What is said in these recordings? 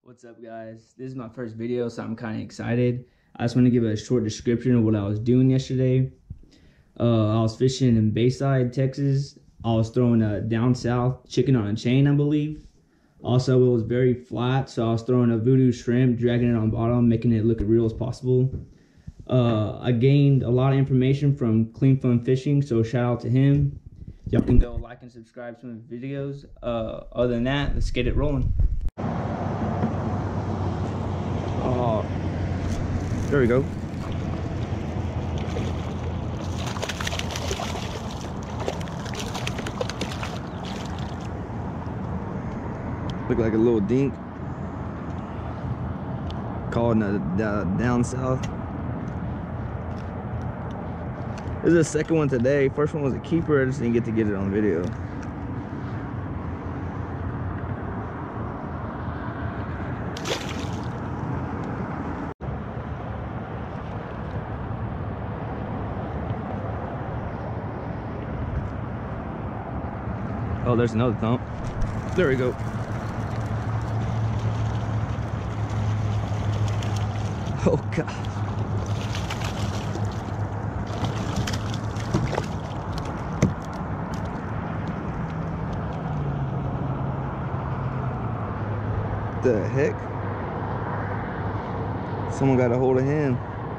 What's up, guys? This is my first video, so I'm kind of excited. I just want to give a short description of what I was doing yesterday. I was fishing in Bayside, Texas. I was throwing a down south chicken on a chain, I believe. Also, it was very flat, so I was throwing a voodoo shrimp, dragging it on bottom, making it look as real as possible. I gained a lot of information from Clean Fun Fishing, so shout out to him. Y'all can go like and subscribe to his videos. Other than that, let's get it rolling. Oh, there we go. Look like a little dink. Caught in down south. This is the second one today. First one was a keeper. I just didn't get to get it on video. Oh, there's another thump. There we go. Oh, God. The heck? Someone got a hold of him.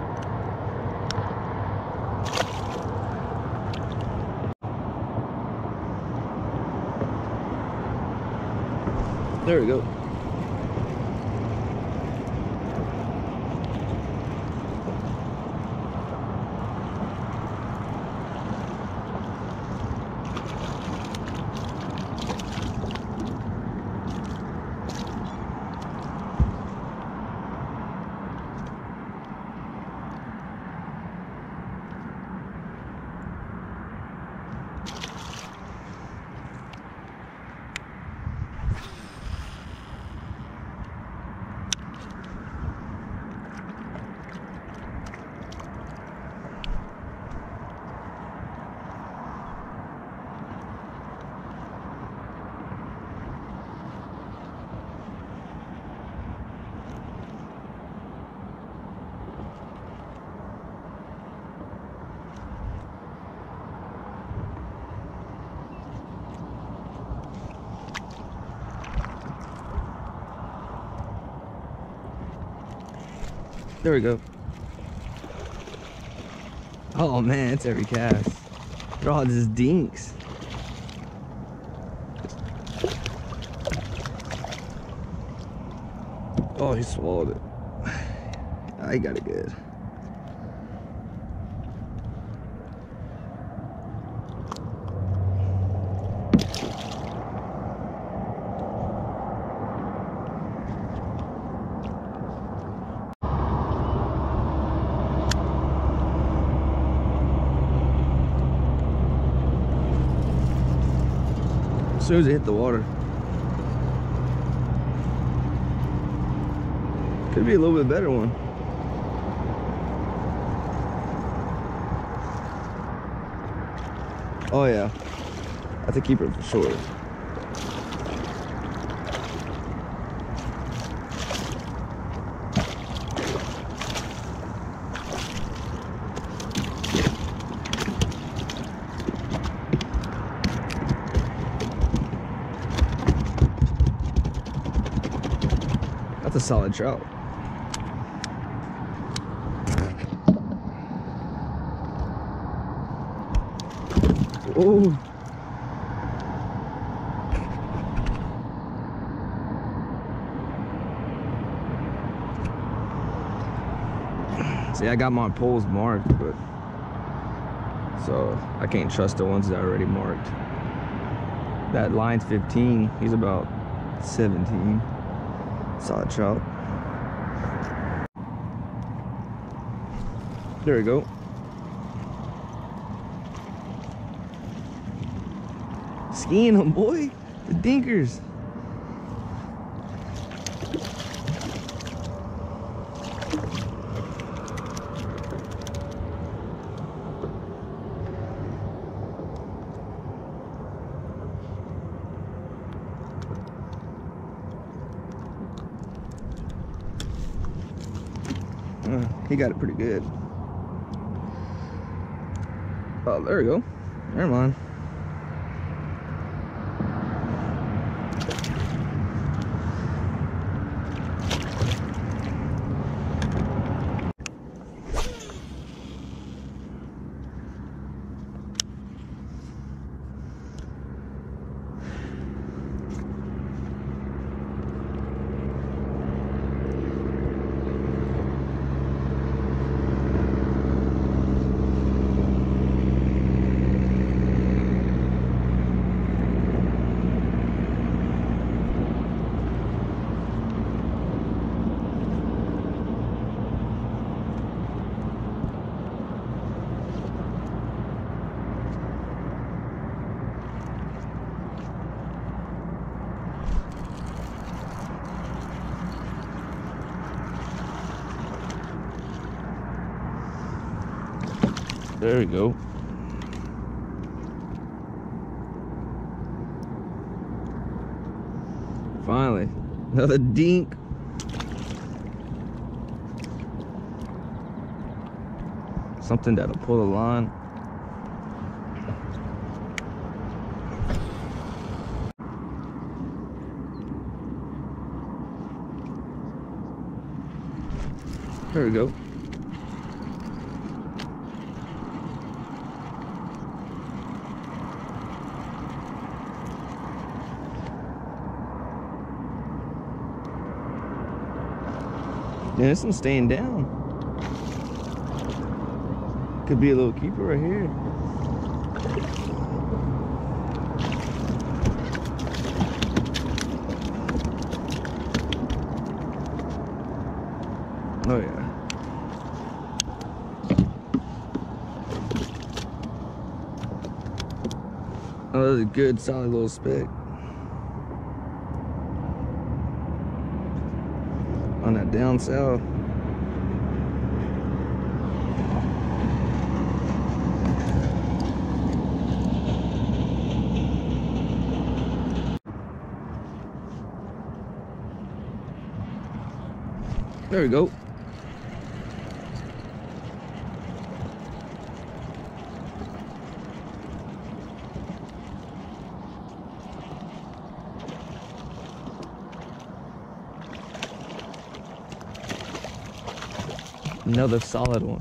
There we go. There we go. Oh man, it's every cast. They're all just dinks. Oh, he swallowed it. I got it good. As soon as it hit the water. Could be a little bit better one. Oh yeah, that's a keeper for sure. That's a solid trout. Oh. See, I got my poles marked, but so I can't trust the ones that are already marked. That line's 15. He's about 17. Solid trout. There we go. Skiing them, boy. The dinkers. He got it pretty good. Oh, there we go. Never mind. There we go. Finally, another dink. Something that'll pull the line. There we go. Yeah, this one's staying down. Could be a little keeper right here. Oh yeah. Oh, that's a good solid little speck. On that down south. There we go. Another solid one.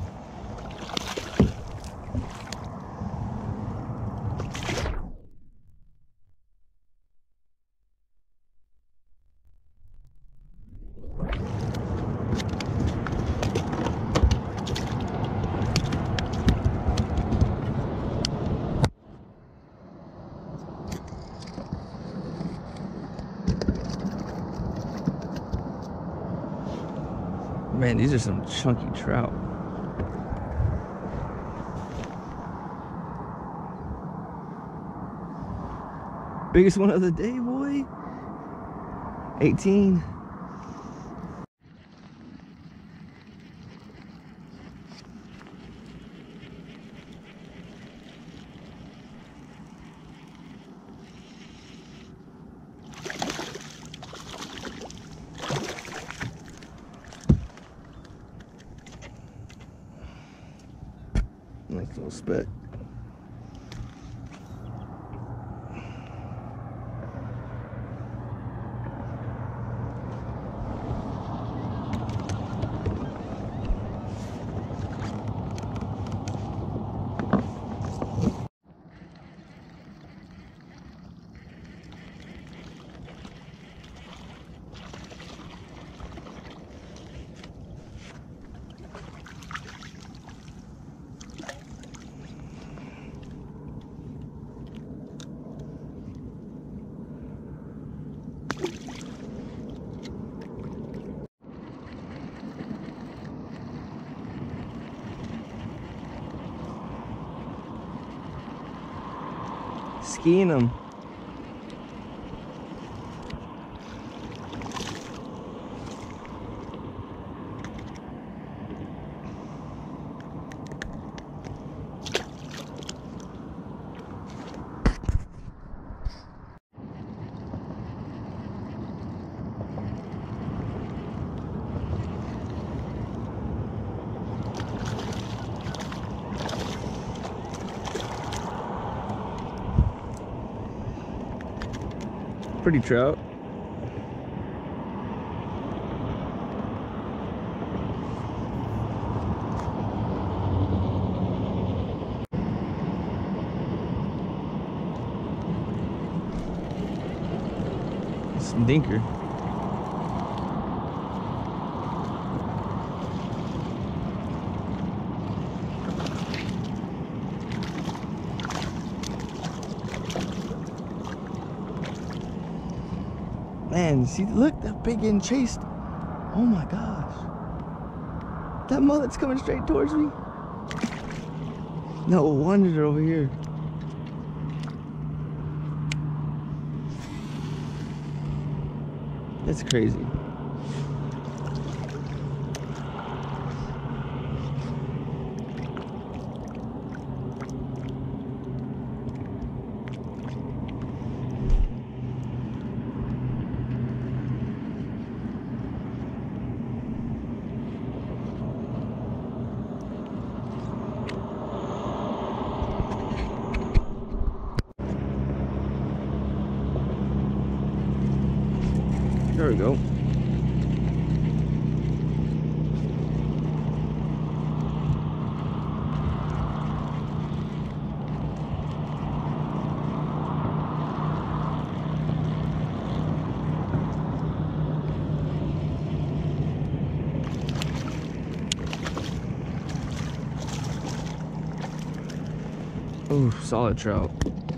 Man, these are some chunky trout. Biggest one of the day, boy. 18. Nice little speck. Skiing them. Pretty trout. Some dinker. Man, see, look, that pig getting chased. Oh my gosh. That mullet's coming straight towards me. No wonder they're over here. That's crazy. There we go. Oh, solid trout.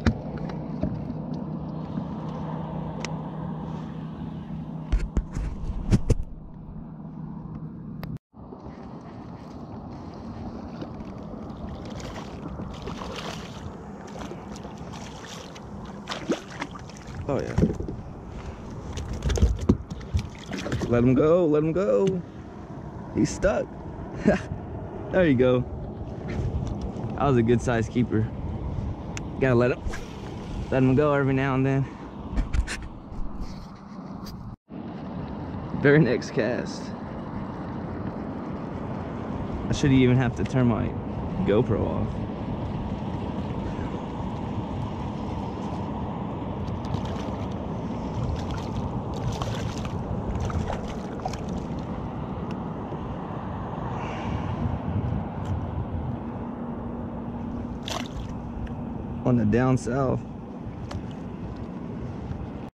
Oh yeah. Let him go, let him go. He's stuck. There you go. That was a good sized keeper. Gotta let him go every now and then. Very next cast. I should even have to turn my GoPro off. On the down south.